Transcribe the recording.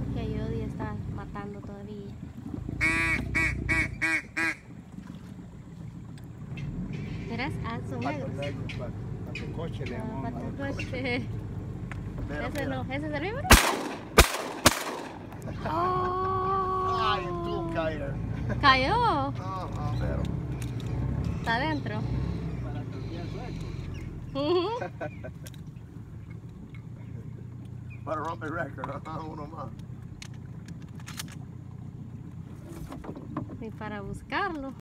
porque Jody está matando todavía. Verás, son negros. Para tu coche le llamamos. Para tu coche. Ese no, ese es el víbora. Oh. Ay, tú caer. Cayó. No, pero. Está adentro. Para cambiar para romper récord, uno más. Y para buscarlo.